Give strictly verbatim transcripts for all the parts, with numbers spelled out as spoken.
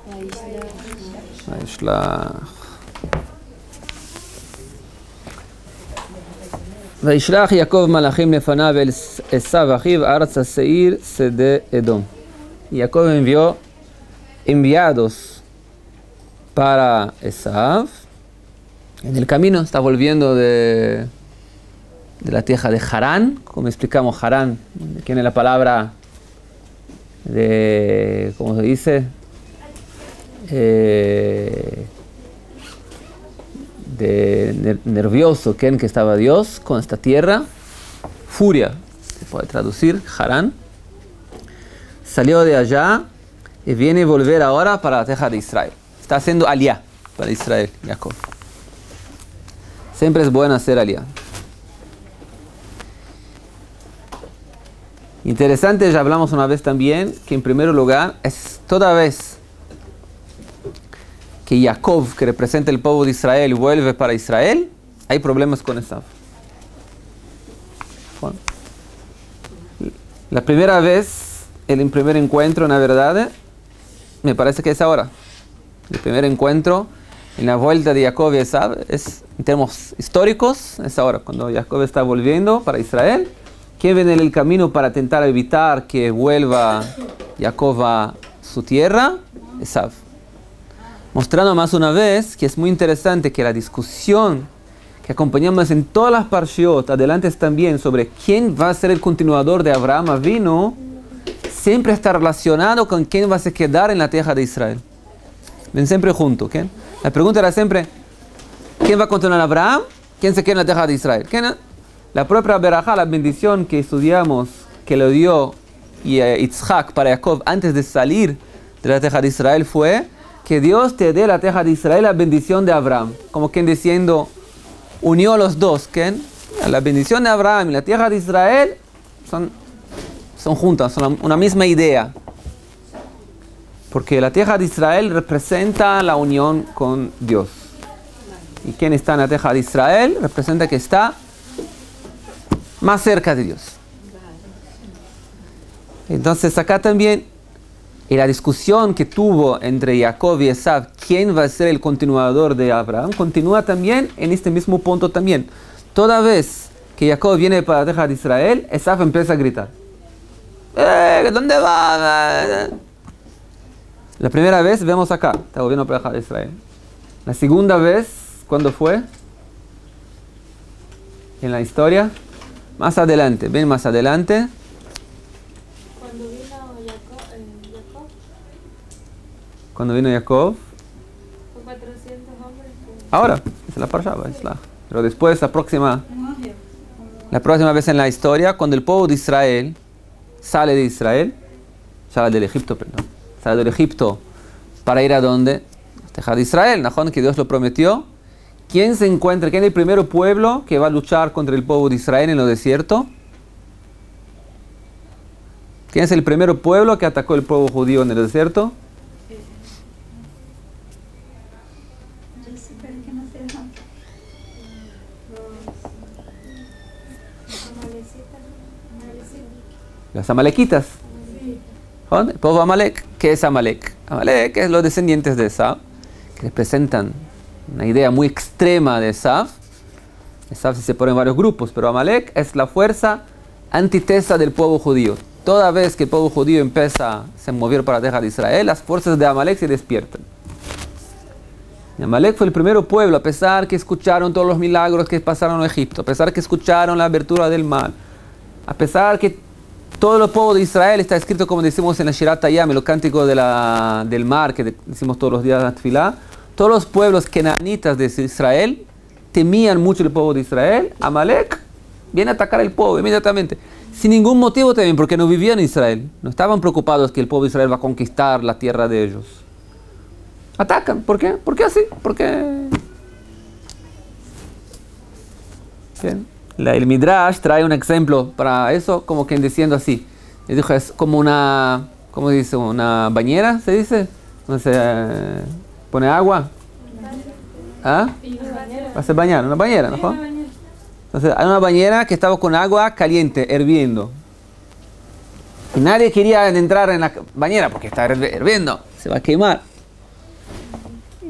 וישלח. וישלח יעקב מלאכים לפניו אל עשיו אחיו ארצה שעיר שדה אדום. Jacob envió enviados para Esav. En el camino está volviendo de, de la tierra de Harán. Como explicamos, Harán tiene la palabra de, ¿cómo se dice? Eh, de nervioso, ¿quién que estaba Dios con esta tierra? Furia, se puede traducir, Harán. Salió de allá y viene a volver ahora para la tierra de Israel. Está haciendo aliá para Israel, Jacob. Siempre es bueno hacer aliá. Interesante, ya hablamos una vez también, que en primer lugar, es toda vez que Jacob, que representa el pueblo de Israel, vuelve para Israel, hay problemas con Esav. Bueno, la primera vez, el primer encuentro, en la verdad, me parece que es ahora. El primer encuentro en la vuelta de Jacob y Esav, es, en términos históricos, es ahora, cuando Jacob está volviendo para Israel. ¿Quién viene en el camino para intentar evitar que vuelva Jacob a su tierra? Esav. Mostrando más una vez que es muy interesante que la discusión que acompañamos en todas las parshiot, adelante también, sobre quién va a ser el continuador de Abraham Avinu, siempre está relacionado con quién va a se quedar en la tierra de Israel. Ven siempre juntos. ¿Quién? La pregunta era siempre, ¿quién va a continuar a Abraham? ¿Quién se queda en la tierra de Israel? ¿Quién? La propia berajá, la bendición que estudiamos, que le dio Yitzhak para Jacob antes de salir de la tierra de Israel fue que Dios te dé la tierra de Israel, la bendición de Abraham. Como quien diciendo, unió a los dos. ¿Quién? La bendición de Abraham y la tierra de Israel son, son juntas, son una misma idea. Porque la tierra de Israel representa la unión con Dios. Y quien está en la tierra de Israel representa que está más cerca de Dios. Entonces acá también, en la discusión que tuvo entre Jacob y Esav, quién va a ser el continuador de Abraham, continúa también en este mismo punto también. Toda vez que Jacob viene para la tierra de Israel, Esav empieza a gritar. ¡Eh! ¿Dónde va? La primera vez vemos acá, está volviendo para la tierra de Israel. La segunda vez, ¿cuándo fue? En la historia. Más adelante, ven más adelante. Cuando vino Jacob, eh, Jacob. Cuando vino Jacob. Fue cuatrocientos hombres. Que... Ahora, es la parsha, es la. Pero después, la próxima, la próxima vez en la historia, cuando el pueblo de Israel sale de Israel, sale del Egipto, perdón, sale del Egipto para ir a dónde? A la tierra de Israel, ¿no? Que Dios lo prometió. ¿Quién se encuentra? ¿Quién es el primer pueblo que va a luchar contra el pueblo de Israel en el desierto? ¿Quién es el primer pueblo que atacó el pueblo judío en el desierto? Los amalequitas. El pueblo Amalek. ¿Qué es Amalek? Amalek es los descendientes de Esav, que representan una idea muy extrema de Esav. Esav se pone en varios grupos, pero Amalek es la fuerza antitesa del pueblo judío. Toda vez que el pueblo judío empieza a se mover para la tierra de Israel, las fuerzas de Amalek se despiertan. Y Amalek fue el primer pueblo, a pesar que escucharon todos los milagros que pasaron en Egipto, a pesar que escucharon la abertura del mar, a pesar que todo el pueblo de Israel está escrito, como decimos en la Shirat Hayam, en los cánticos de la, del mar, que decimos todos los días en la Tefilá. Todos los pueblos kenanitas de Israel temían mucho el pueblo de Israel. Amalek viene a atacar el pueblo inmediatamente. Sin ningún motivo también, porque no vivían en Israel. No estaban preocupados que el pueblo de Israel va a conquistar la tierra de ellos. Atacan. ¿Por qué? ¿Por qué así? Porque... Bien. La, el Midrash trae un ejemplo para eso, como que diciendo así. Les dijo, es como una... ¿Cómo se dice? Una bañera, ¿se dice? No sé... Eh, ¿Pone agua? ¿Ah? Va a ser bañar, una bañera, ¿no? Entonces, hay una bañera que estaba con agua caliente, hirviendo. Y nadie quería entrar en la bañera porque está hirviendo, se va a quemar.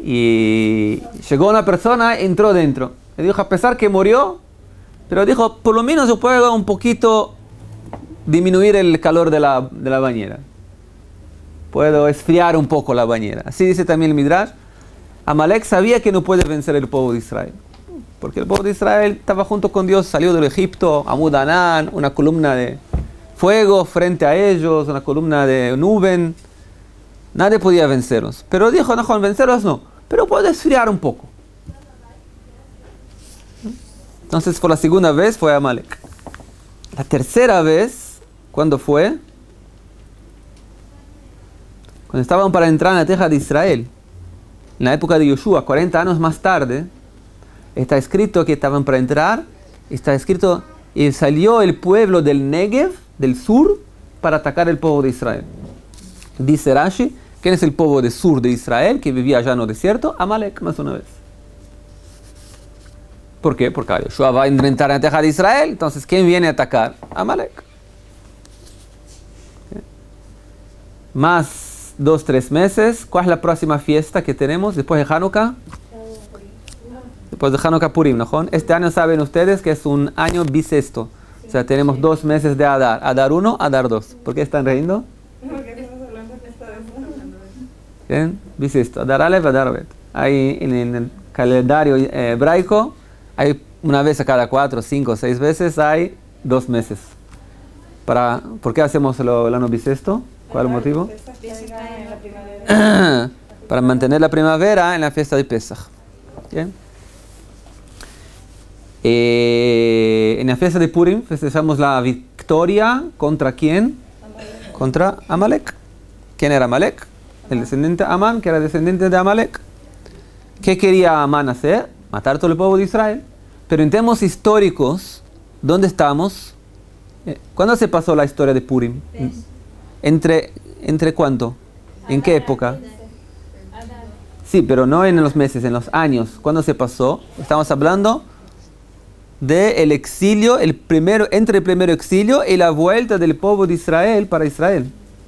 Y llegó una persona, entró dentro. Le dijo, a pesar que murió, pero dijo, por lo menos yo puedo un poquito disminuir el calor de la, de la bañera. Puedo esfriar un poco la bañera. Así dice también el Midrash. Amalek sabía que no puede vencer el pueblo de Israel. Porque el pueblo de Israel estaba junto con Dios, salió del Egipto, Amud Anán, una columna de fuego frente a ellos, una columna de nube. Nadie podía vencerlos. Pero dijo, no, vencerlos no. Pero puedo esfriar un poco. Entonces, por la segunda vez fue Amalek. La tercera vez, ¿cuándo fue? Cuando estaban para entrar en la tierra de Israel, en la época de Yoshua, cuarenta años más tarde, está escrito que estaban para entrar, está escrito, y salió el pueblo del Negev, del sur, para atacar el pueblo de Israel. Dice Rashi, ¿quién es el pueblo del sur de Israel, que vivía allá en el desierto? Amalek, más una vez. ¿Por qué? Porque Yoshua va a entrar en la tierra de Israel, entonces, ¿quién viene a atacar? Amalek. ¿Okay? Más dos, tres meses. ¿Cuál es la próxima fiesta que tenemos después de Hanukkah? Después de Hanukkah Purim, ¿no? Este año saben ustedes que es un año bisiesto. O sea, tenemos dos meses de Adar. Adar uno, Adar dos. ¿Por qué están riendo? Bien, bisiesto. Adar Aleph, Adar Bet. Ahí en el calendario hebraico, hay una vez a cada cuatro, cinco, seis veces, hay dos meses. Para, ¿por qué hacemos lo, el año bisiesto? ¿Cuál es el motivo? Para mantener la primavera en la fiesta de Pesach. ¿Bien? Eh, en la fiesta de Purim festejamos la victoria contra quién? Amalek. Contra Amalek. ¿Quién era Amalek? El descendiente de Amán, que era descendiente de Amalek. ¿Qué quería Amán hacer? Matar todo el pueblo de Israel. Pero en temas históricos, ¿dónde estamos? ¿Cuándo se pasó la historia de Purim? ¿Entre, entre cuánto? ¿En qué época? Sí, pero no en los meses, en los años. ¿Cuándo se pasó? Estamos hablando del exilio, el primero, entre el primer exilio y la vuelta del pueblo de Israel para Israel.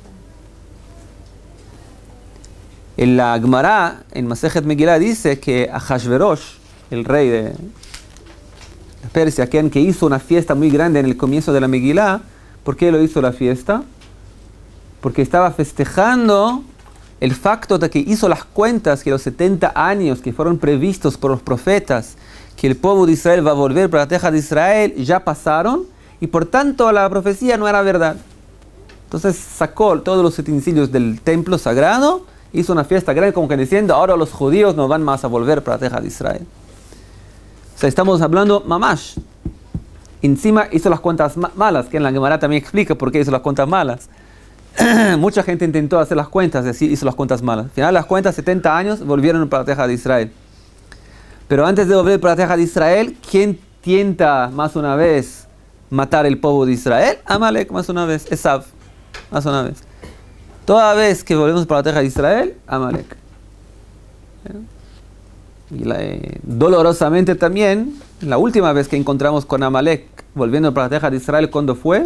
En la Gemara, en Masejet Megillah, dice que Ahashverosh, el rey de Persia, quien que hizo una fiesta muy grande en el comienzo de la Megillah. ¿Por qué lo hizo la fiesta? Porque estaba festejando el facto de que hizo las cuentas que los setenta años que fueron previstos por los profetas, que el pueblo de Israel va a volver para la tierra de Israel, ya pasaron, y por tanto la profecía no era verdad. Entonces sacó todos los utensilios del templo sagrado, hizo una fiesta grande como que diciendo, ahora los judíos no van más a volver para la tierra de Israel. O sea, estamos hablando mamash. Encima hizo las cuentas ma malas, que en la Gemara también explica por qué hizo las cuentas malas. Mucha gente intentó hacer las cuentas, es decir, hizo las cuentas malas. Al final las cuentas, setenta años, volvieron para la tierra de Israel. Pero antes de volver para la tierra de Israel, ¿quién tienta más una vez matar el pueblo de Israel? Amalek más una vez, Esav más una vez. Toda vez que volvemos para la tierra de Israel, Amalek. Y la, eh, dolorosamente también, la última vez que encontramos con Amalek volviendo para la tierra de Israel, ¿cuándo fue?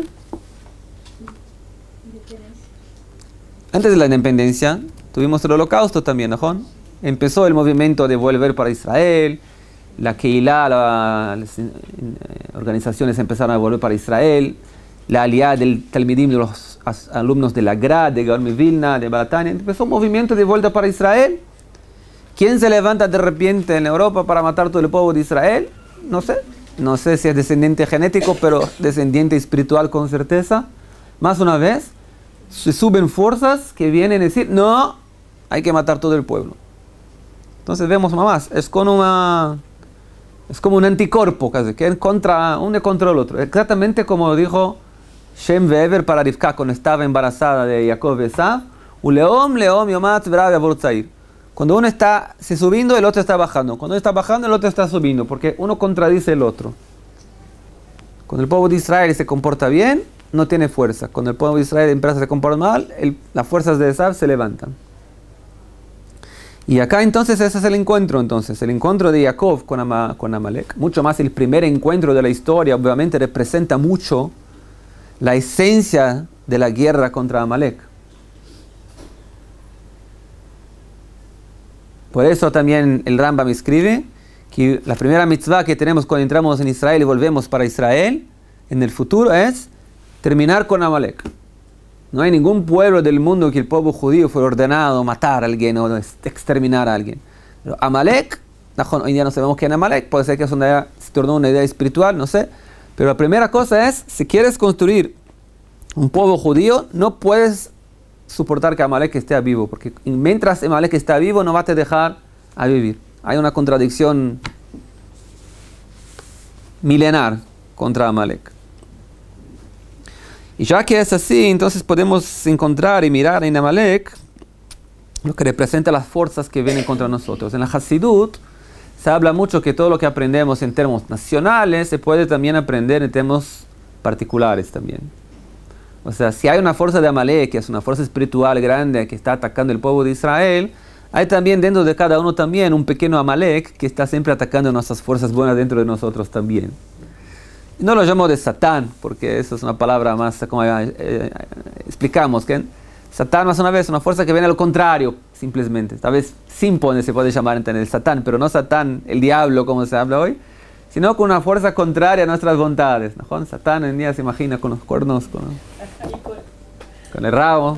Antes de la independencia, tuvimos el holocausto también, ¿no? Empezó el movimiento de volver para Israel, la Keilah, la, las eh, organizaciones empezaron a volver para Israel, la alianza del Talmidim, de los alumnos de la Grad, de Gaon Vilna, de Balatania, empezó un movimiento de vuelta para Israel. ¿Quién se levanta de repente en Europa para matar todo el pueblo de Israel? No sé. No sé si es descendiente genético, pero descendiente espiritual con certeza. Más una vez, se suben fuerzas que vienen a decir, no, hay que matar todo el pueblo. Entonces vemos más, es como una, es como un anticuerpo, casi, que es contra, uno contra el otro. Exactamente como dijo Shem Ve'ever para Rivka cuando estaba embarazada de Jacob y Esav, Uleom, Leom, Yomat, Brave, Aborzair. Cuando uno está se subiendo, el otro está bajando. Cuando uno está bajando, el otro está subiendo, porque uno contradice el otro. Cuando el pueblo de Israel se comporta bien, no tiene fuerza. Cuando el pueblo de Israel empieza a se comportar mal, el, las fuerzas de Esav se levantan. Y acá entonces ese es el encuentro, entonces, el encuentro de Jacob con, Ama, con Amalek. Mucho más el primer encuentro de la historia, obviamente representa mucho la esencia de la guerra contra Amalek. Por eso también el Rambam escribe que la primera mitzvah que tenemos cuando entramos en Israel y volvemos para Israel, en el futuro, es terminar con Amalek. No hay ningún pueblo del mundo que el pueblo judío fue ordenado matar a alguien o exterminar a alguien. Pero Amalek, hoy en día no sabemos quién es Amalek, puede ser que es una idea, se tornó una idea espiritual, no sé. Pero la primera cosa es, si quieres construir un pueblo judío, no puedes soportar que Amalek esté vivo, porque mientras Amalek está vivo no va a te dejar a vivir. Hay una contradicción milenar contra Amalek. Y ya que es así, entonces podemos encontrar y mirar en Amalek lo que representa las fuerzas que vienen contra nosotros. En la Hasidut se habla mucho que todo lo que aprendemos en términos nacionales se puede también aprender en términos particulares también. O sea, si hay una fuerza de Amalek, que es una fuerza espiritual grande que está atacando el pueblo de Israel, hay también dentro de cada uno también un pequeño Amalek que está siempre atacando nuestras fuerzas buenas dentro de nosotros también. No lo llamo de Satán, porque eso es una palabra más, como eh, eh, explicamos, que Satán más una vez una fuerza que viene al contrario, simplemente. Tal vez Simpone se puede llamar en el Satán, pero no Satán, el diablo como se habla hoy, sino con una fuerza contraria a nuestras voluntades. ¿No? Satán en día se imagina con los cuernos, con, con el rabo.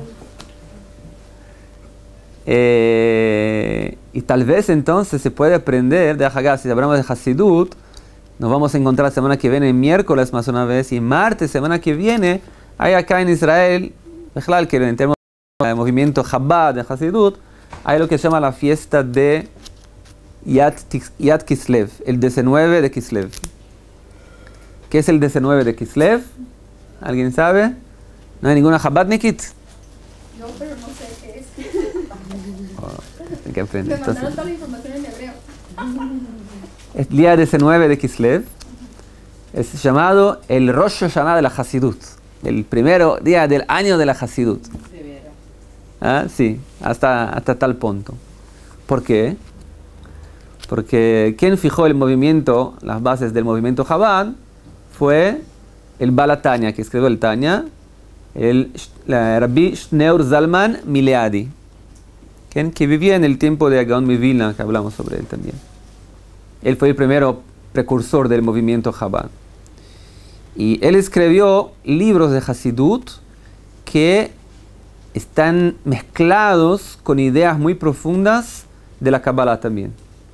Eh, y tal vez entonces se puede aprender de Haggadah, si hablamos de Hasidut, nos vamos a encontrar la semana que viene, miércoles más una vez, y martes, semana que viene, hay acá en Israel, que en términos del movimiento Chabad de Hasidut, hay lo que se llama la fiesta de Yad, Yad Kislev, el diecinueve de Kislev. ¿Qué es el diecinueve de Kislev? ¿Alguien sabe? ¿No hay ninguna Chabadnikit? No, pero no sé qué es. Oh, hay que aprender. Me mandaron toda la información en hebreo. El día diecinueve de Kislev es llamado el Rosh Hashanah de la Hasidut, el primer día del año de la Hasidut. ¿Ah? Sí, hasta, hasta tal punto. ¿Por qué? Porque quien fijó el movimiento, las bases del movimiento Chabad, fue el Baal Tanya, que escribió el Tanya, el Rabbi Shneur Zalman Mileadi, quien que vivía en el tiempo de Gaon mi Vilna, que hablamos sobre él también. Él fue el primero precursor del movimiento Chabad. Y él escribió libros de Hasidut que están mezclados con ideas muy profundas de la Kabbalah también.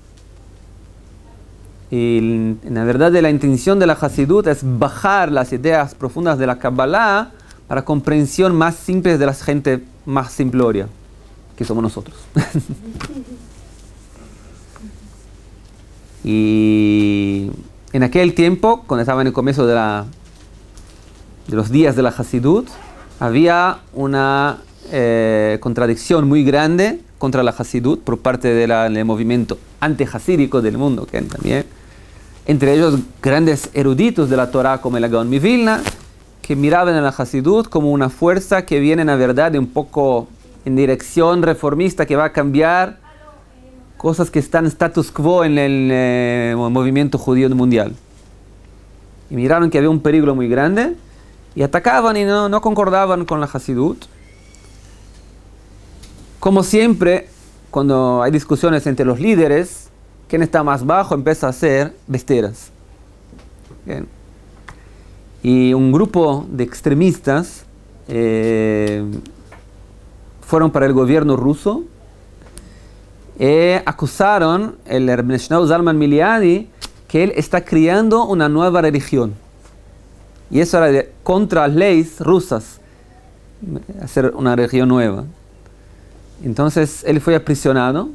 Y en la verdad la intención de la Hasidut es bajar las ideas profundas de la Kabbalah para comprensión más simple de la gente más simploria, que somos nosotros. Y en aquel tiempo, cuando estaba en el comienzo de, la, de los días de la Hasidut, había una eh, contradicción muy grande contra la Hasidut por parte de la, del movimiento anti-hasídico del mundo, que también, entre ellos grandes eruditos de la Torah como el Gaon mi Vilna, que miraban a la Hasidut como una fuerza que viene en la verdad de un poco en dirección reformista, que va a cambiar cosas que están status quo en el eh, movimiento judío mundial. Y miraron que había un peligro muy grande y atacaban y no, no concordaban con la Hasidut. Como siempre, cuando hay discusiones entre los líderes, quien está más bajo empieza a hacer besteras. Bien. Y un grupo de extremistas eh, fueron para el gobierno ruso. Eh, acusaron el Rabbi Shneur Zalman Mileadi que él está creando una nueva religión. Y eso era de, contra las leyes rusas, hacer una religión nueva. Entonces él fue aprisionado,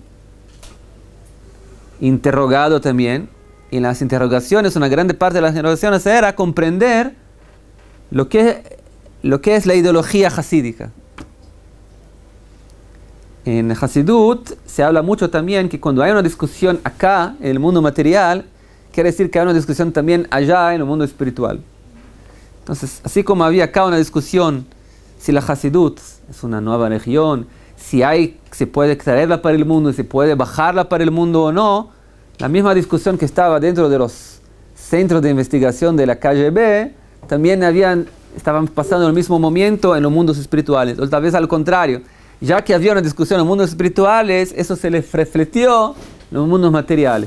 interrogado también. Y en las interrogaciones, una gran parte de las interrogaciones era comprender lo que, lo que es la ideología hasídica. En Hasidut se habla mucho también que cuando hay una discusión acá, en el mundo material, quiere decir que hay una discusión también allá, en el mundo espiritual. Entonces, así como había acá una discusión si la Hasidut es una nueva religión, si hay, se puede traerla para el mundo, si puede bajarla para el mundo o no, la misma discusión que estaba dentro de los centros de investigación de la K G B, también habían, estaban pasando el mismo momento en los mundos espirituales, o tal vez al contrario. ya que había una discusión en los mundos espirituales, eso se les refletió en los mundos materiales.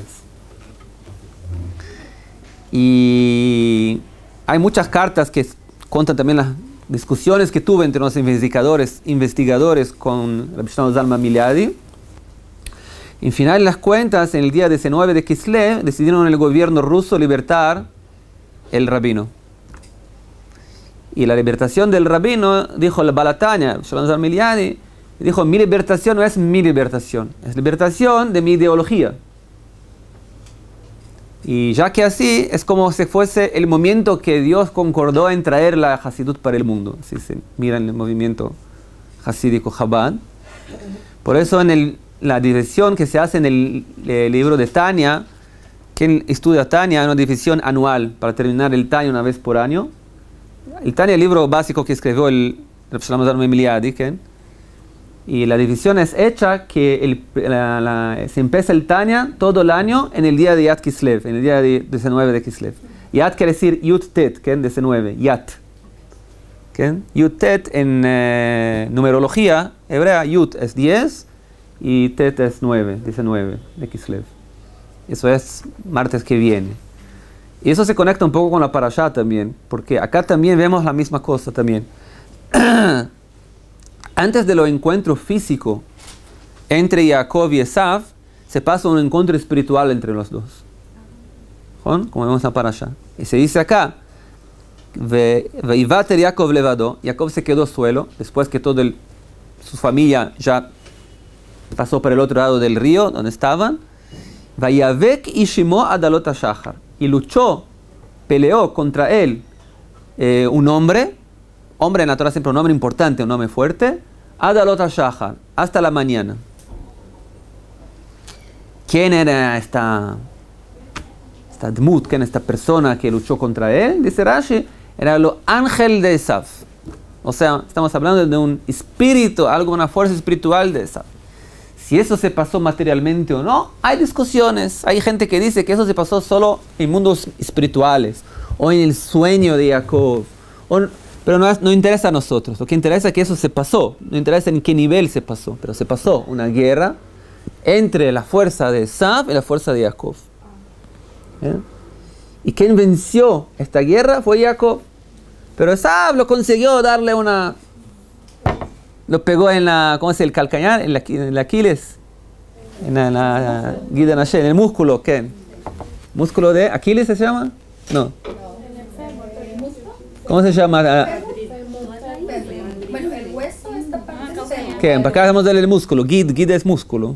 Y hay muchas cartas que cuentan también las discusiones que tuve entre los investigadores, investigadores con Rabbi Shlomo Zalman Miliadi. En final de las cuentas, en el día diecinueve de Kislev, decidieron el gobierno ruso libertar el rabino. Y la libertación del rabino, dijo el Balatanya, Shlomo Zalman Miliadi, dijo, mi libertación no es mi libertación, es libertación de mi ideología. Y ya que así, es como si fuese el momento que Dios concordó en traer la Hasidut para el mundo. Así se mira en el movimiento hasídico Chabad. Por eso en el, la división que se hace en el, el libro de Tanya, quien estudia Tanya, hay una división anual para terminar el Tanya una vez por año. El Tanya es el libro básico que escribió el Rabbi Shlomo Zalman Miliadi, y la división es hecha que el, la, la, se empieza el Tanya todo el año en el día de Yat Kislev, en el día de diecinueve de Kislev. Yat quiere decir Yud Tet, ¿qué? diecinueve, Yat. ¿Qué? Yud Tet en eh, numerología hebrea, Yud es diez y Tet es nueve, diecinueve de Kislev. Eso es martes que viene. Y eso se conecta un poco con la parashá también, porque acá también vemos la misma cosa también. Antes de lo encuentro físico entre Jacob y Esav, se pasa un encuentro espiritual entre los dos. ¿Con? Como vemos en la parasha. Y se dice acá, Veivater Jacob levado, Jacob se quedó solo, después que toda su familia ya pasó por el otro lado del río, donde estaban. Vayavek Ishimo adalot hashachar. Y luchó, peleó contra él eh, un hombre, hombre en la Torah siempre un hombre importante, un hombre fuerte, adalot hashachar, hasta la mañana. ¿Quién era esta, esta dmut, quién era esta persona que luchó contra él? Dice Rashi, era el ángel de Esav. O sea, estamos hablando de un espíritu, algo, una fuerza espiritual de Esav. Si eso se pasó materialmente o no, hay discusiones. Hay gente que dice que eso se pasó solo en mundos espirituales o en el sueño de Jacob. O, pero no, es, no interesa a nosotros. Lo que interesa es que eso se pasó. No interesa en qué nivel se pasó. Pero se pasó una guerra entre la fuerza de Esav y la fuerza de Jacob. ¿Eh? Y quien venció esta guerra fue Jacob. Pero Esav lo consiguió darle una... Lo pegó en la, ¿cómo se dice? El calcañar, en, la, en el Aquiles, en la, la Gid Anashé, en el músculo, ¿qué? ¿Músculo de Aquiles se llama? No. ¿Cómo se llama? Bueno, el hueso está parte del ¿Qué? Para acá vamos a darle el músculo. Gid, Gid es músculo.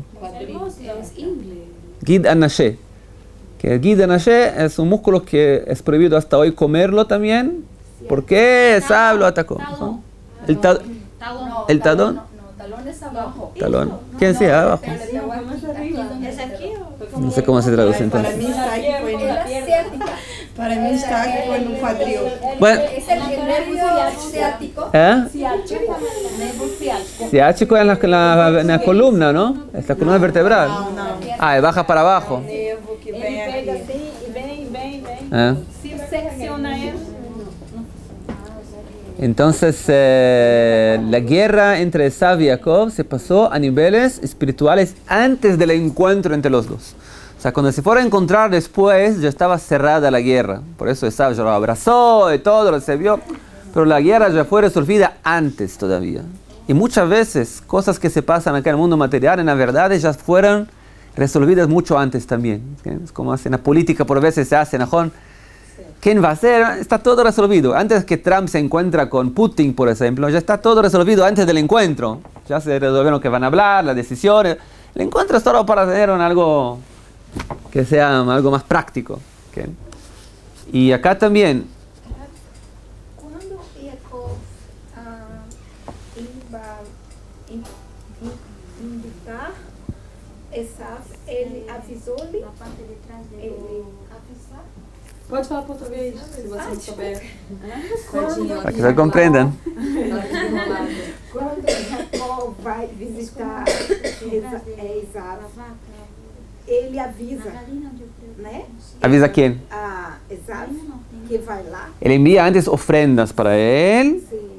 Gid Anashé. Que el Gid Anashé es un músculo que es prohibido hasta hoy comerlo también. ¿Por qué? Esav lo atacó. ¿No? El talón. No, ¿El talón? No, no, talón es abajo. Talón. ¿Quién sea? Abajo. ¿Es aquí o? No sé cómo se traduce Para entonces. mí está aquí fue en la pierna. Ciática. Para mí está aquí fue en un cuadril. Bueno. Es el nervio ciático. ¿Eh? Ciático. Ciático en la, en la, en la columna, ¿no? Es la columna vertebral. Não, não. Ah, baja para abajo. Nervo que Ele vem pega aqui. assim e vem, vem, vem. ¿Eh? Se secciona ele. Entonces, eh, la guerra entre Esav y Jacob se pasó a niveles espirituales antes del encuentro entre los dos. O sea, cuando se fueron a encontrar después, ya estaba cerrada la guerra. Por eso Esav ya lo abrazó y todo, lo recibió. Pero la guerra ya fue resolvida antes todavía. Y muchas veces, cosas que se pasan acá en el mundo material, en la verdad, ya fueron resolvidas mucho antes también. ¿Sí? Es como en la política por veces se hace, ¿no? ¿Quién va a ser? Está todo resolvido. Antes que Trump se encuentra con Putin, por ejemplo, ya está todo resolvido antes del encuentro. Ya se resolvieron que van a hablar, las decisiones. El encuentro es solo para tener un algo que sea algo más práctico. ¿Okay? Y acá también. Quando Jacob ah, iba in- in- invitar Esav, ele avisou-lhe, ele avisar. Pode falar português, se você não souber. Para que se comprendan. Quando Jacó vai visitar Esav, ele avisa, né? ¿Avisa quién? A Esav que vai lá. Él envía antes ofrendas para él. Sim.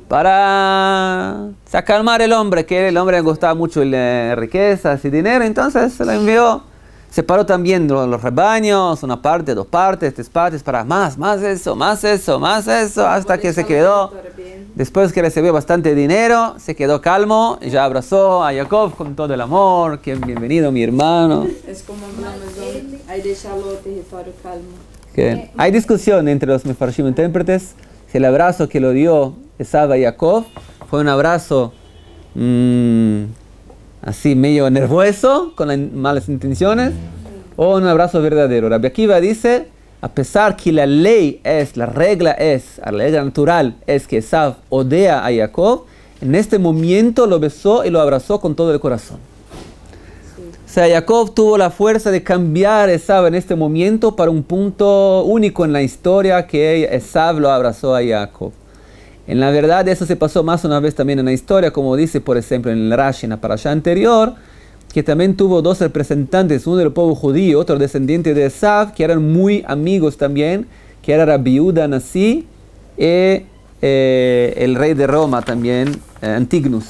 para calmar el hombre, que el hombre le gustaba mucho las riquezas y dinero, entonces se lo envió. Separó también los rebaños, una parte, dos partes, tres partes, para más, más eso, más eso, más eso, hasta que se quedó. Después que recibió bastante dinero, se quedó calmo y ya abrazó a Jacob con todo el amor. Que bienvenido, mi hermano. Es como hablamos, hay dejarlo territorio calmo. Que hay discusión entre los mefarshim intérpretes si el abrazo que lo dio Esav a Jacob fue un abrazo mmm, así medio nervioso, con las malas intenciones, o un abrazo verdadero. Rabbi Akiva dice, a pesar que la ley es, la regla es, la regla natural es que Esav odia a Jacob, en este momento lo besó y lo abrazó con todo el corazón. O sea, Jacob tuvo la fuerza de cambiar a Esav en este momento para un punto único en la historia, que Esav lo abrazó a Jacob. En la verdad, eso se pasó más una vez también en la historia, como dice, por ejemplo, en el Rashi, en la parasha anterior, que también tuvo dos representantes, uno del pueblo judío, otro descendiente de Esav, que eran muy amigos también, que era Rabbi Yehuda Nasi y eh, el rey de Roma también, eh, Antignus.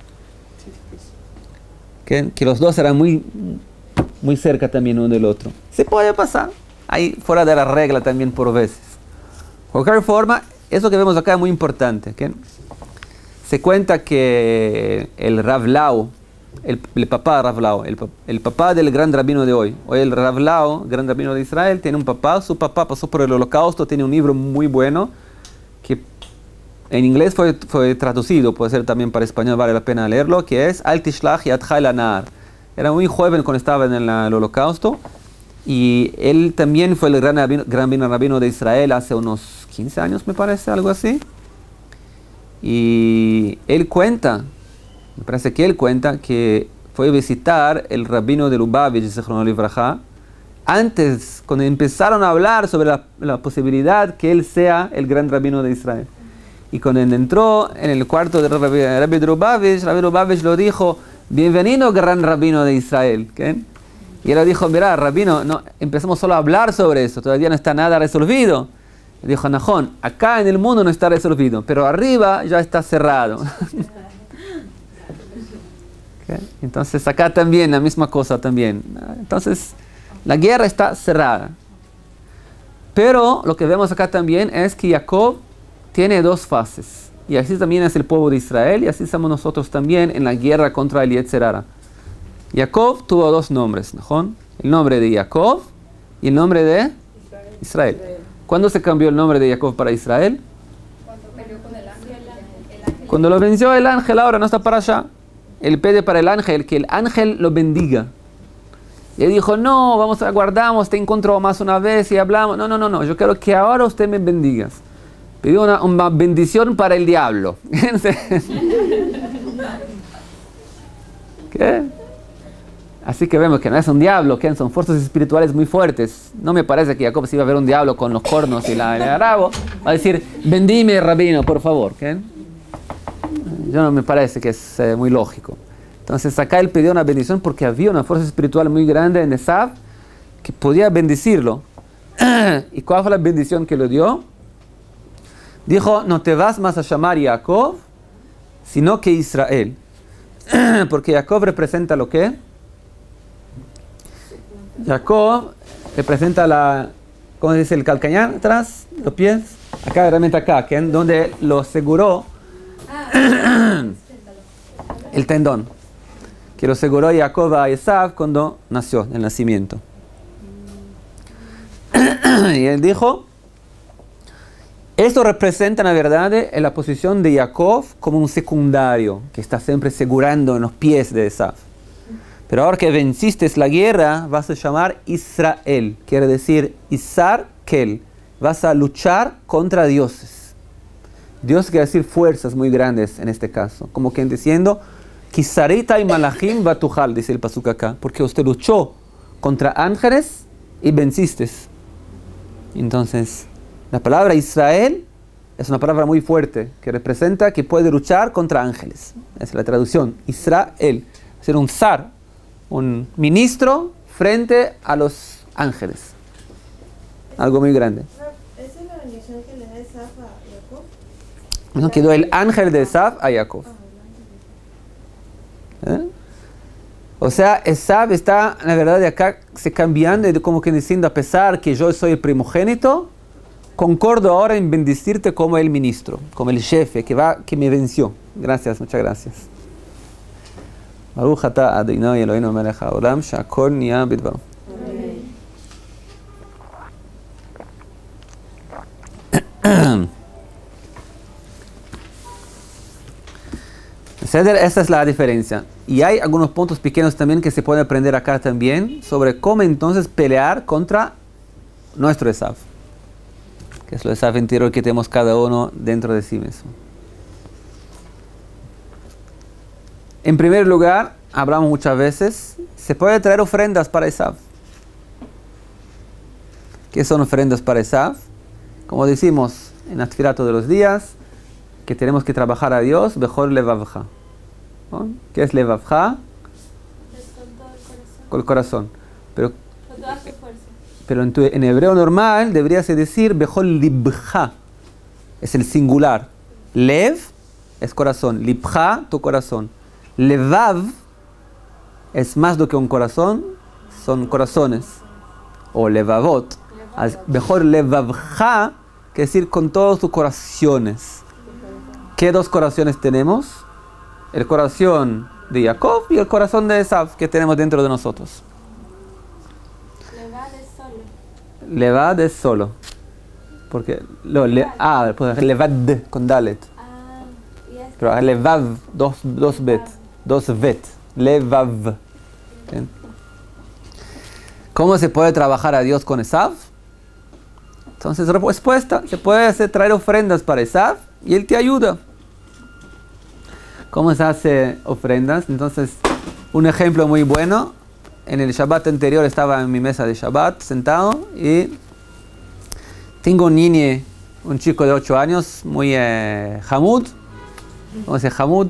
Que, que los dos eran muy, muy cerca también uno del otro. Se puede pasar, ahí fuera de la regla también por veces. De cualquier forma, eso que vemos acá es muy importante. ¿Okay? Se cuenta que el Rav Lau, el, el papá de Rav Lau, el, el papá del gran rabino de hoy, hoy el Rav Lau, gran rabino de Israel, tiene un papá, su papá pasó por el holocausto, tiene un libro muy bueno, que en inglés fue, fue traducido, puede ser también para español, vale la pena leerlo, que es Al Tishlach Yadcha el Anar. Era muy joven cuando estaba en el, el holocausto, y él también fue el gran rabino, gran rabino de Israel hace unos quince años, me parece, algo así. Y él cuenta, me parece que él cuenta que fue a visitar el rabino de Lubavitch, Zichrono Livraja, antes, cuando empezaron a hablar sobre la, la posibilidad que él sea el gran rabino de Israel. Y cuando él entró en el cuarto del rabbi, rabbi de Lubavitch, rabbi Lubavitch lo dijo, bienvenido gran rabino de Israel. ¿Okay? Y él le dijo, mira, rabino, no, empezamos solo a hablar sobre eso, todavía no está nada resolvido. Le dijo, Najón, acá en el mundo no está resolvido, pero arriba ya está cerrado. ¿Okay? Entonces acá también, la misma cosa también. Entonces, la guerra está cerrada. Pero lo que vemos acá también es que Jacob tiene dos fases. Y así también es el pueblo de Israel, y así somos nosotros también en la guerra contra el Yetzer Hara. Jacob tuvo dos nombres, ¿no? El nombre de Jacob y el nombre de Israel. Israel. ¿Cuándo se cambió el nombre de Jacob para Israel? Cuando peleó con el ángel, el ángel. Cuando lo venció el ángel, ahora no está para allá. Él pide para el ángel que el ángel lo bendiga. Y él dijo, no, vamos a guardamos, te encontró más una vez y hablamos. No, no, no, no, yo quiero que ahora usted me bendiga. Pidió una, una bendición para el diablo. ¿Qué? Así que vemos que no es un diablo, que son fuerzas espirituales muy fuertes. No me parece que Jacob se iba a ver un diablo con los cornos y la, el arabo. Va a decir, bendime, rabino, por favor. ¿Qué? Yo no me parece que es eh, muy lógico. Entonces acá él pidió una bendición porque había una fuerza espiritual muy grande en Esav que podía bendecirlo. ¿Y cuál fue la bendición que le dio? Dijo, no te vas más a llamar Jacob, sino que Israel. Porque Jacob representa lo que... Jacob representa la, ¿cómo se dice? El calcañar atrás, los pies, acá, realmente acá, que es donde lo aseguró el tendón, que lo aseguró Jacob a Esav cuando nació, el nacimiento. Y él dijo, esto representa la verdad en la posición de Jacob como un secundario, que está siempre asegurando en los pies de Esav. Pero ahora que venciste la guerra, vas a llamar Israel. Quiere decir Isar Kel. Vas a luchar contra dioses. Dios quiere decir fuerzas muy grandes en este caso. Como que diciendo, Kisarita y Malachim Batujal, dice el pasuk acá. Porque usted luchó contra ángeles y venciste. Entonces, la palabra Israel es una palabra muy fuerte que representa que puede luchar contra ángeles. Esa es la traducción. Israel. Ser un zar. Un ministro frente a los ángeles. Algo muy grande. ¿Esa es la bendición que le da Esav a Jacob? No quedó el ángel de Esav a Jacob. ¿Eh? O sea, Esav está, la verdad, de acá se cambiando, como que diciendo, a pesar que yo soy el primogénito, concordo ahora en bendecirte como el ministro, como el jefe que va, que me venció. Gracias, muchas gracias. Baruch atah Adonai Eloheinu melech haolam she'akol niya bidvaro. Esa es la diferencia. Y hay algunos puntos pequeños también que se pueden aprender acá también sobre cómo entonces pelear contra nuestro Esav, que es el Esav interior que tenemos cada uno dentro de sí mismo. En primer lugar, hablamos muchas veces, se puede traer ofrendas para Esav. ¿Qué son ofrendas para Esav? Como decimos en la tefilá todos los días, que tenemos que trabajar a Dios, mejor levavja. ¿No? ¿Qué es levavja? Con el corazón. Pero, pero en, tu, en hebreo normal deberías decir mejor libja. Es el singular. Lev es corazón. Libja, tu corazón. Levav es más do que un corazón, son corazones. O levavot. Mejor levavja, que decir con todos tus corazones. ¿Qué dos corazones tenemos? El corazón de Jacob y el corazón de Esav que tenemos dentro de nosotros. Levad es solo. Levad es solo. Porque lo, le, ah, pues, levad con dalet. Ah, y es Pero levav, dos, dos bet. Dos vet. Levav. ¿Bien? ¿Cómo se puede trabajar a Dios con Esav? Entonces, respuesta, se puede hacer, traer ofrendas para Esav y él te ayuda. ¿Cómo se hace ofrendas? Entonces, un ejemplo muy bueno. En el Shabbat anterior estaba en mi mesa de Shabbat sentado y tengo un niño, un chico de ocho años, muy eh, hamud. ¿Cómo se dice hamud?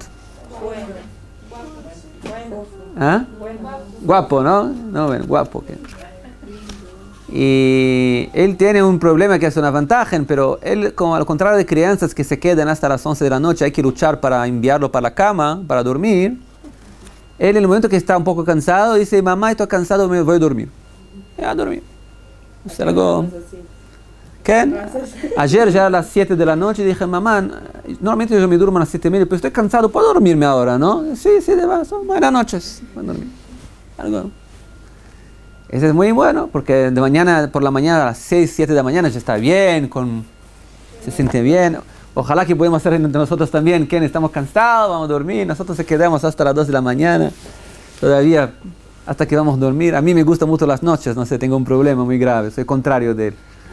¿Ah? Guapo, ¿no? No, bueno, guapo. ¿Qué? Y él tiene un problema que es una ventaja, pero él, como al contrario de crianzas que se quedan hasta las once de la noche, hay que luchar para enviarlo para la cama, para dormir. Él en el momento que está un poco cansado, dice, mamá, estoy cansado, me voy a dormir. Y a dormir. Es algo... ¿Qué? Ayer ya a las siete de la noche dije, mamá, normalmente yo me duermo a las siete y media, pero estoy cansado, ¿puedo dormirme ahora, no? Sí, sí, de vaso. Buenas noches. Voy a dormir. Algo... Ese es muy bueno, porque de mañana, por la mañana, a las seis, siete de la mañana ya está bien, con, se siente bien. Ojalá que podamos hacer entre nosotros también, que estamos cansados, vamos a dormir, nosotros se quedamos hasta las dos de la mañana, todavía hasta que vamos a dormir. A mí me gustan mucho las noches, no sé, tengo un problema muy grave, soy contrario de él.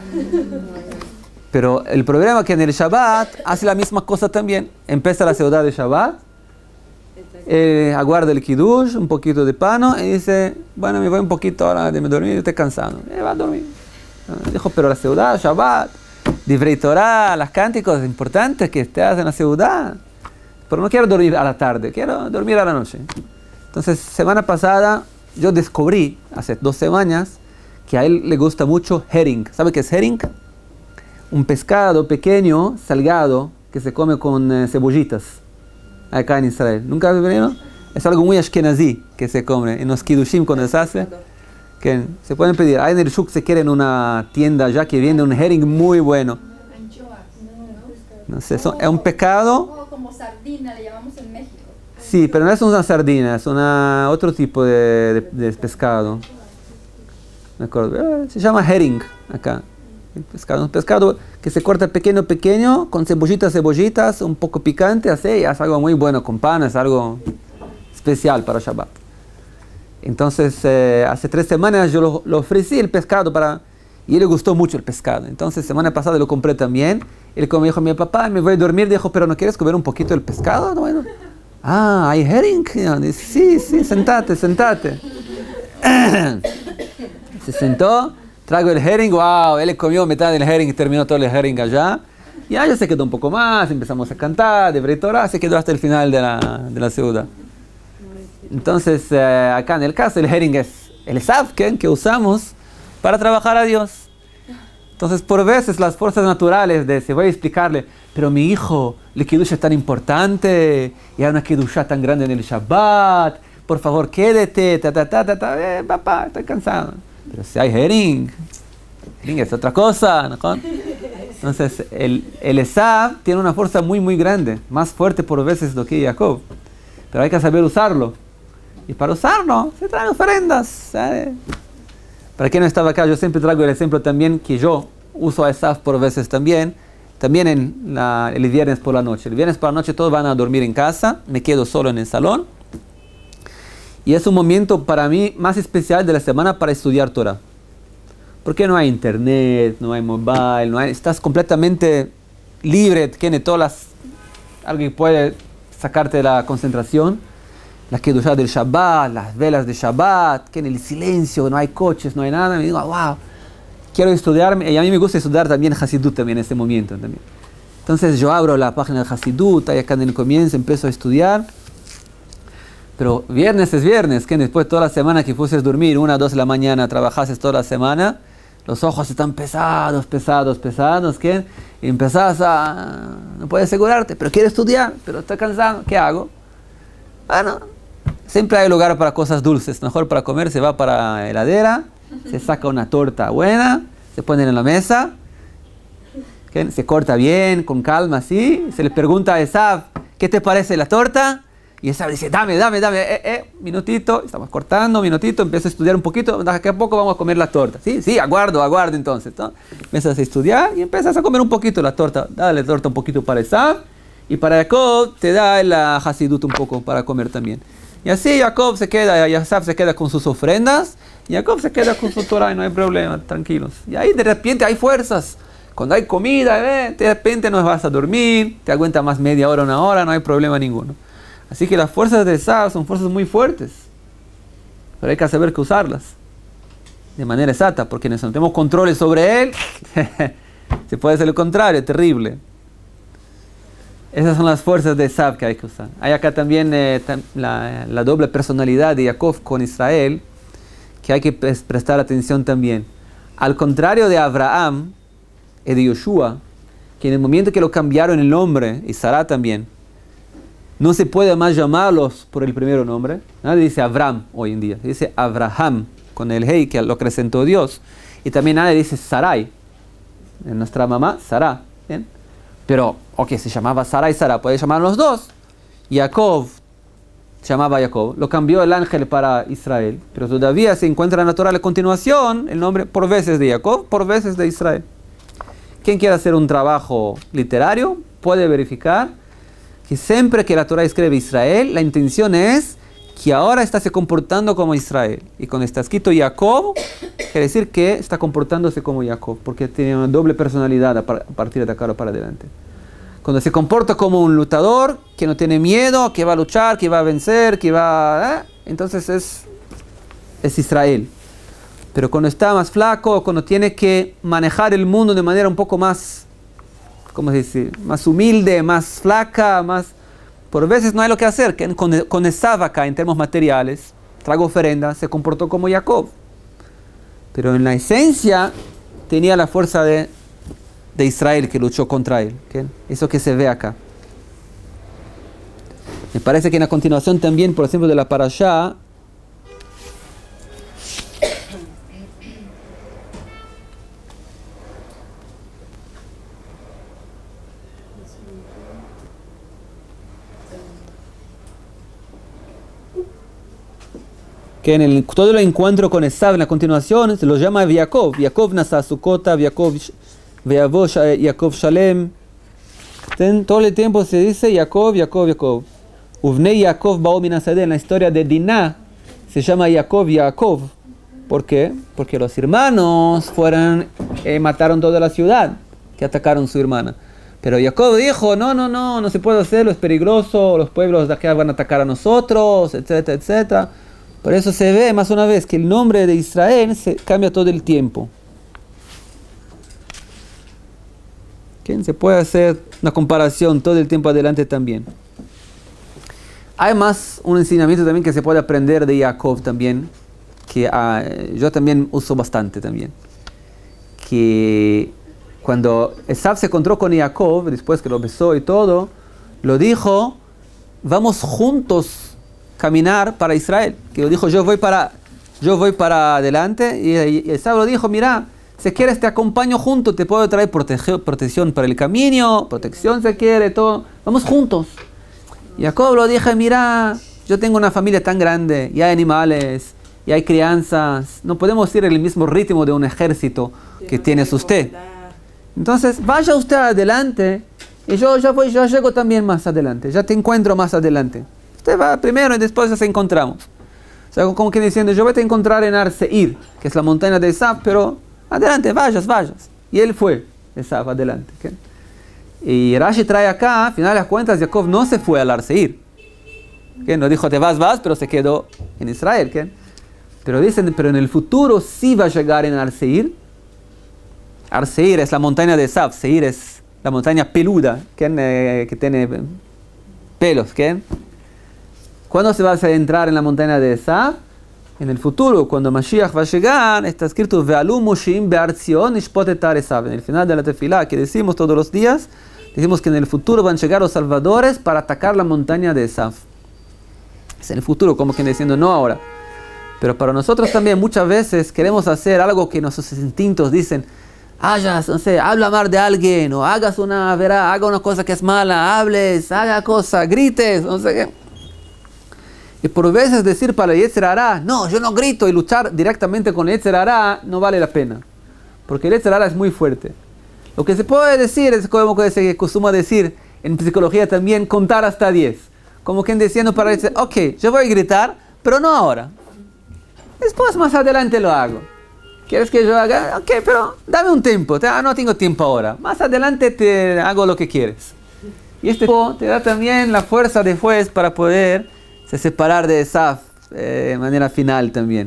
Pero el problema es que en el Shabbat hace la misma cosa también. Empieza la ciudad de Shabbat, eh, aguarda el kiddush, un poquito de pano, y dice, bueno, me voy un poquito ahora de dormir, estoy cansado. Eh, va a dormir. Dijo, pero la ciudad, Shabbat, Divrei Torah, las cánticos importantes que estés en la ciudad. Pero no quiero dormir a la tarde, quiero dormir a la noche. Entonces, semana pasada, yo descubrí, hace dos semanas, que a él le gusta mucho herring. ¿Sabe qué es herring? Un pescado pequeño, salgado, que se come con eh, cebollitas. Acá en Israel. ¿Nunca has venido? Es algo muy ashkenazí que se come. En los kiddushim cuando se hace, que se pueden pedir. Hay en el shuk, se quiere en una tienda ya que vende un herring muy bueno. No sé, son, es un pescado. Como sardina le llamamos en México. Sí, pero no es una sardina, es una, otro tipo de, de, de pescado. Me acuerdo. Se llama herring acá. El pescado, un pescado que se corta pequeño, pequeño, con cebollitas, cebollitas, un poco picante, así, y es algo muy bueno con pan, es algo especial para Shabbat. Entonces, eh, hace tres semanas yo lo, lo ofrecí el pescado para... Y a él le gustó mucho el pescado. Entonces, semana pasada lo compré también. Él como dijo, mi papá, me voy a dormir, dijo, pero ¿no quieres comer un poquito del pescado? Bueno, ah, ¿hay herring? Sí, sí, sentate, sentate. Se sentó. Traigo el herring, wow, él comió mitad del herring y terminó todo el herring allá. Y allá se quedó un poco más, empezamos a cantar, de Divrei Torah, se quedó hasta el final de la, de la ciudad. Entonces, eh, acá en el caso, el herring es el Savken que usamos para trabajar a Dios. Entonces, por veces las fuerzas naturales de, se voy a explicarle, pero mi hijo, la Kiddush es tan importante, y hay una Kiddush tan grande en el Shabbat, por favor quédate, ta, ta, ta, ta, ta. Eh, papá, estoy cansado. Pero si hay Hering, Hering es otra cosa, ¿no? Entonces, el, el Esav tiene una fuerza muy, muy grande, más fuerte por veces lo que Jacob, pero hay que saber usarlo. Y para usarlo, se traen ofrendas. ¿Sabe? Para quien no estaba acá, yo siempre traigo el ejemplo también que yo uso a Esav por veces también, también en la, el viernes por la noche. El viernes por la noche todos van a dormir en casa, me quedo solo en el salón. Y es un momento para mí más especial de la semana para estudiar Torah. Porque no hay internet, no hay mobile, no hay, estás completamente libre, tiene todas las, algo que puede sacarte de la concentración. La Kedushá del Shabbat, las velas de Shabbat, que en el silencio, no hay coches, no hay nada. Me digo, wow, quiero estudiar, y a mí me gusta estudiar también Hasidut también en este momento. También. Entonces yo abro la página de Hasidut, ahí acá en el comienzo empiezo a estudiar. Pero viernes es viernes, que después de toda la semana que fueses a dormir, una o dos de la mañana, trabajases toda la semana, los ojos están pesados, pesados, pesados, ¿qué? Y empezás a... no puedes asegurarte, pero quieres estudiar, pero estás cansado, ¿qué hago? Bueno, siempre hay lugar para cosas dulces, mejor para comer, se va para la heladera, se saca una torta buena, se pone en la mesa, ¿qué? Se corta bien, con calma, así, se le pregunta a Esav, ¿qué te parece la torta? Y Esav dice, dame, dame, dame, eh, eh, minutito, estamos cortando, minutito, empiezo a estudiar un poquito, de aquí a poco vamos a comer la torta. Sí, sí, aguardo, aguardo entonces, ¿no? Empiezas a estudiar y empiezas a comer un poquito la torta, dale la torta un poquito para Esav, y para Jacob te da la Hasidut un poco para comer también. Y así Jacob se queda, Esav se queda con sus ofrendas, y Jacob se queda con su Torah y no hay problema, tranquilos. Y ahí de repente hay fuerzas. Cuando hay comida, ¿eh? De repente no vas a dormir, te aguanta más media hora, una hora, no hay problema ninguno. Así que las fuerzas de Esav son fuerzas muy fuertes, pero hay que saber que usarlas de manera exacta, porque si no tenemos controles sobre él, se puede hacer lo contrario, terrible. Esas son las fuerzas de Esav que hay que usar. Hay acá también eh, la, la doble personalidad de Jacob con Israel, que hay que prestar atención también. Al contrario de Abraham y de Yoshua, que en el momento que lo cambiaron el nombre, y Sarah también, no se puede más llamarlos por el primer nombre. Nadie dice Abraham hoy en día. Se dice Abraham, con el hey que lo acrecentó Dios. Y también nadie dice Sarai. En nuestra mamá, Sarah. ¿Bien? Pero, ok, se llamaba Sarai y Sarah. Puede llamar los dos. Jacob, se llamaba Jacob. Lo cambió el ángel para Israel. Pero todavía se encuentra en la Torah a continuación el nombre por veces de Jacob, por veces de Israel. Quien quiera hacer un trabajo literario puede verificar que siempre que la Torah escribe Israel, la intención es que ahora está se comportando como Israel. Y cuando está escrito Jacob, quiere decir que está comportándose como Jacob, porque tiene una doble personalidad a partir de acá para adelante. Cuando se comporta como un luchador, que no tiene miedo, que va a luchar, que va a vencer, que va... ¿eh? Entonces es, es Israel. Pero cuando está más flaco, cuando tiene que manejar el mundo de manera un poco más... ¿cómo se dice? Más humilde, más flaca, más... Por veces no hay lo que hacer. Con, con Esav acá, en términos materiales, trago ofrenda, se comportó como Jacob. Pero en la esencia, tenía la fuerza de, de Israel que luchó contra él. ¿Okay? Eso que se ve acá. Me parece que en la continuación también, por ejemplo, de la parashá, que en el, todo el encuentro con Esav en la continuación se lo llama Jacob. Jacob nasa Sukota, Jacob Veavo, Jacob Shalem. Todo el tiempo se dice Jacob, Jacob, Jacob. Uvnei Jacob Bao Minasadeh, en la historia de Dinah se llama Jacob, Jacob. ¿Por qué? Porque los hermanos fueron, eh, mataron toda la ciudad, que atacaron a su hermana. Pero Jacob dijo, no, no, no, no se puede hacerlo, es peligroso, los pueblos de acá van a atacar a nosotros, etcétera, etcétera. Por eso se ve más una vez que el nombre de Israel se cambia todo el tiempo. ¿Okay? Se puede hacer una comparación todo el tiempo adelante también. Hay más un enseñamiento también que se puede aprender de Jacob también, que uh, yo también uso bastante también. Que cuando Esav se encontró con Jacob, después que lo besó y todo, lo dijo, vamos juntos caminar para Israel. Que lo dijo, yo voy para, yo voy para adelante. Y, y Esav lo dijo, mira, si quieres te acompaño juntos, te puedo traer protege, protección para el camino, protección si quiere, todo. Vamos juntos. Y Jacob lo dijo, mira, yo tengo una familia tan grande, y hay animales, y hay crianzas, no podemos ir en el mismo ritmo de un ejército que tienes usted. Entonces, vaya usted adelante, y yo ya voy, yo llego también más adelante, ya te encuentro más adelante. Usted va primero y después nos encontramos. O sea, como que diciendo, yo voy a te encontrar en Ar-Seir, que es la montaña de Esav, pero adelante, vayas, vayas. Y él fue, Esav, adelante. ¿Okay? Y Rashi trae acá, al final de las cuentas, Jacob no se fue al Ar-Seir. ¿Okay? No dijo, te vas, vas, pero se quedó en Israel. ¿Okay? Pero dicen, pero en el futuro sí va a llegar en Ar-Seir. Ar-Seir es la montaña de Esav, Seir es la montaña peluda, ¿okay? eh, que tiene pelos. ¿Okay? ¿Cuándo se va a entrar en la montaña de Esav? En el futuro, cuando Mashiach va a llegar, está escrito Ve'alu Mosheim be'artzion ishpot et Esav. En el final de la tefilá que decimos todos los días, decimos que en el futuro van a llegar los salvadores para atacar la montaña de Esav. Es en el futuro, como que diciendo no ahora. Pero para nosotros también muchas veces queremos hacer algo que nuestros instintos dicen, hayas, no sé, habla mal de alguien, o hagas una, verá, haga una cosa que es mala, hables, haga cosa, grites, no sé qué. Y por veces decir para el Yetzer Hara, no, yo no grito, y luchar directamente con el Yetzer Hara no vale la pena. Porque el Yetzer Hara es muy fuerte. Lo que se puede decir es como que se acostuma decir en psicología también, contar hasta diez. Como quien diciendo para decir, ok, yo voy a gritar, pero no ahora. Después más adelante lo hago. ¿Quieres que yo haga? Ok, pero dame un tiempo. Te, ah, no tengo tiempo ahora. Más adelante te hago lo que quieres. Y este tiempo te da también la fuerza después para poder se separar de Esav eh, de manera final también.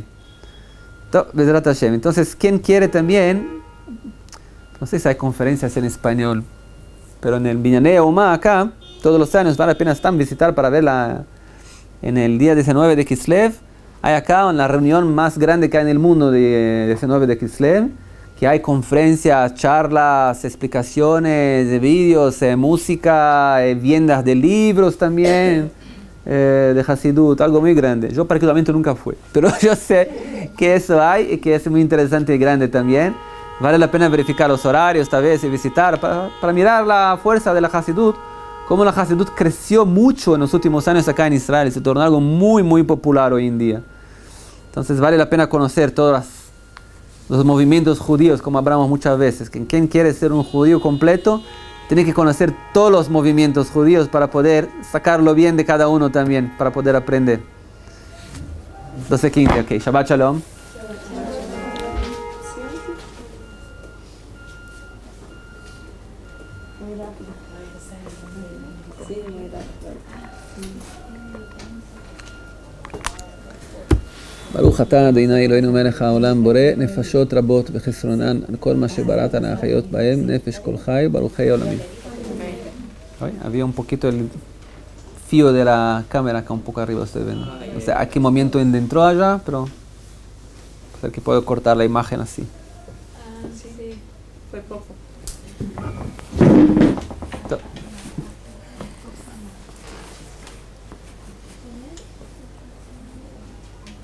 Entonces, ¿quién quiere también? No sé si hay conferencias en español, pero en el Binyanei Umá acá, todos los años vale la pena estar visitar para verla en el día diecinueve de Kislev. Hay acá la reunión más grande que hay en el mundo de diecinueve de Kislev, que hay conferencias, charlas, explicaciones de vídeos, eh, música, eh, ventas de libros también, eh, de Hasidut, algo muy grande. Yo particularmente nunca fui, pero yo sé que eso hay y que es muy interesante y grande también. Vale la pena verificar los horarios tal vez y visitar para, para mirar la fuerza de la Hasidut, cómo la Hasidut creció mucho en los últimos años acá en Israel y se tornó algo muy muy popular hoy en día. Entonces vale la pena conocer todos las, los movimientos judíos, como hablamos muchas veces, que quien quiere ser un judío completo tiene que conocer todos los movimientos judíos para poder sacarlo bien de cada uno también, para poder aprender. doce quince, ok, Shabbat Shalom. ברוך אתה אדוני אלוהינו מלך העולם בורא נפשות רבות וחסרונן על כל מה שבראת להחיות בהם נפש כל חי ברוכי עולמים. Había un poquito el fío de la cámara acá un poco arriba, ustedes ven. O sea, aquí momento entró allá, pero creo que puedo cortar la imagen así. Ah, sí, fue poco.